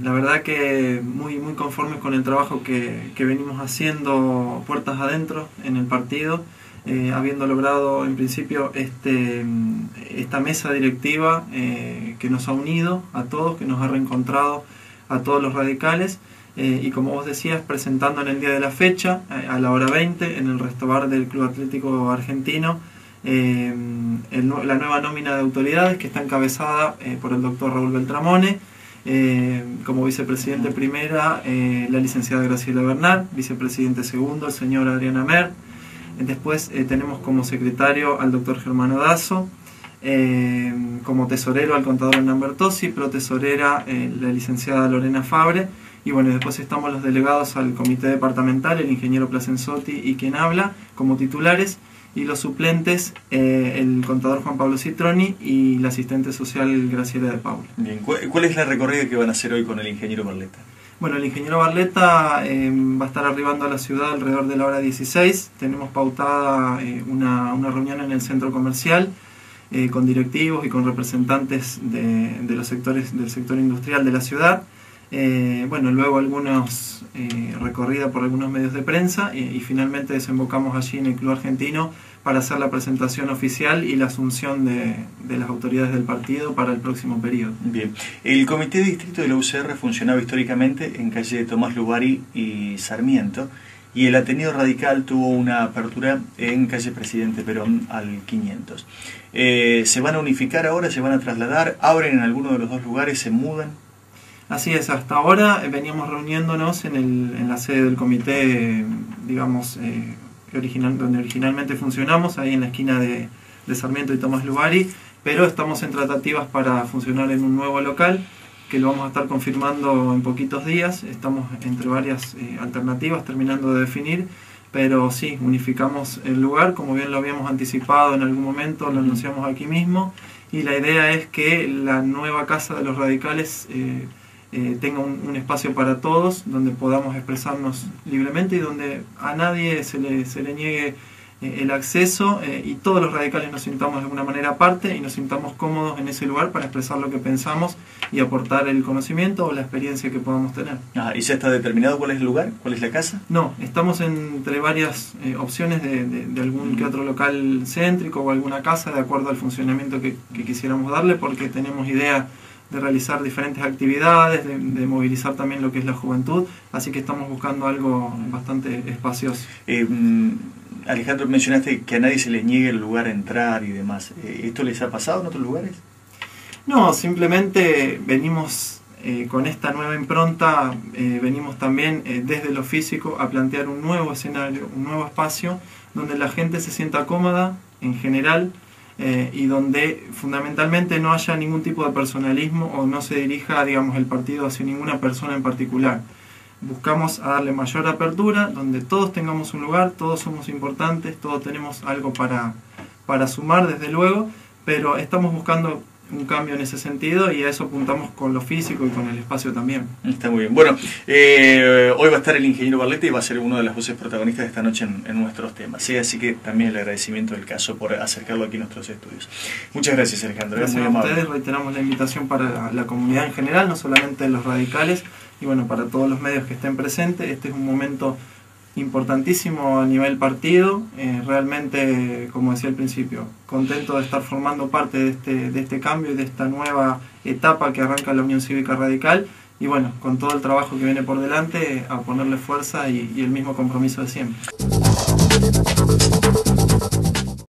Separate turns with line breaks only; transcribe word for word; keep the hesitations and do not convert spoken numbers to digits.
la verdad que muy, muy conformes con el trabajo que, que venimos haciendo puertas adentro en el partido, eh, habiendo logrado en principio este, esta mesa directiva eh, que nos ha unido a todos, que nos ha reencontrado a todos los radicales, eh, y como vos decías, presentando en el día de la fecha, eh, a la hora veinte, en el restobar del Club Atlético Argentino, eh, el, la nueva nómina de autoridades que está encabezada eh, por el doctor Raúl Beltramone, eh, como vicepresidente primera, eh, la licenciada Graciela Bernal, vicepresidente segundo, el señor Adrián Amer. Después eh, tenemos como secretario al doctor Germano Dazo, eh, como tesorero al contador Hernán Bertossi, protesorera eh, la licenciada Lorena Fabre, y bueno, después estamos los delegados al comité departamental, el ingeniero Placenzotti y quien habla, como titulares, y los suplentes, eh, el contador Juan Pablo Citroni y la asistente social Graciela de Paula.
Bien, ¿cuál es la recorrida que van a hacer hoy con el ingeniero Barletta?
Bueno, el ingeniero Barletta eh, va a estar arribando a la ciudad alrededor de la hora dieciséis. Tenemos pautada eh, una, una reunión en el centro comercial eh, con directivos y con representantes de, de los sectores del sector industrial de la ciudad. Eh, bueno, luego algunos eh, recorrida por algunos medios de prensa y, y finalmente desembocamos allí en el Club Argentino para hacer la presentación oficial y la asunción de, de las autoridades del partido para el próximo periodo.
Bien, el Comité de Distrito de la U C R funcionaba históricamente en calle Tomás Lugari y Sarmiento, y el Ateneo Radical tuvo una apertura en calle Presidente Perón al quinientos. Eh, ¿Se van a unificar ahora? ¿Se van a trasladar? ¿Abren en alguno de los dos lugares? ¿Se mudan?
Así es, hasta ahora veníamos reuniéndonos en, el, en la sede del comité, digamos, eh, original, donde originalmente funcionamos, ahí en la esquina de, de Sarmiento y Tomás Lugari, pero estamos en tratativas para funcionar en un nuevo local, que lo vamos a estar confirmando en poquitos días. Estamos entre varias eh, alternativas terminando de definir, pero sí, unificamos el lugar, como bien lo habíamos anticipado en algún momento, lo anunciamos aquí mismo, y la idea es que la nueva casa de los radicales eh, Eh, tenga un, un espacio para todos, donde podamos expresarnos libremente y donde a nadie se le, se le niegue eh, el acceso eh, y todos los radicales nos sintamos de alguna manera parte y nos sintamos cómodos en ese lugar para expresar lo que pensamos y aportar el conocimiento o la experiencia que podamos tener.
Ah, ¿y ya está determinado cuál es el lugar? ¿Cuál es la casa?
No, estamos entre varias eh, opciones de, de, de algún que otro local céntrico o alguna casa de acuerdo al funcionamiento que, que quisiéramos darle, porque tenemos idea de realizar diferentes actividades, de, de movilizar también lo que es la juventud, así que estamos buscando algo bastante espacioso.
Eh, Alejandro, mencionaste que a nadie se les niegue el lugar a entrar y demás. Eh, ¿Esto les ha pasado en otros lugares?
No, simplemente venimos eh, con esta nueva impronta, eh, venimos también eh, desde lo físico a plantear un nuevo escenario, un nuevo espacio donde la gente se sienta cómoda en general, Eh, y donde fundamentalmente no haya ningún tipo de personalismo o no se dirija, digamos, el partido hacia ninguna persona en particular. Buscamos a darle mayor apertura, donde todos tengamos un lugar, todos somos importantes, todos tenemos algo para, para sumar, desde luego, pero estamos buscando un cambio en ese sentido y a eso apuntamos con lo físico y con el espacio también.
Está muy bien. Bueno, eh, hoy va a estar el ingeniero Barletta y va a ser una de las voces protagonistas de esta noche en, en nuestros temas. ¿Sí? Así que también el agradecimiento del caso por acercarlo aquí a nuestros estudios. Muchas gracias, Alejandro.
Gracias
muy
a
amable.
ustedes. Reiteramos la invitación para la, la comunidad en general, no solamente los radicales, y bueno, para todos los medios que estén presentes. Este es un momento importantísimo a nivel partido, eh, realmente, como decía al principio, contento de estar formando parte de este, de este cambio y de esta nueva etapa que arranca la Unión Cívica Radical, y bueno, con todo el trabajo que viene por delante, a ponerle fuerza y, y el mismo compromiso de siempre.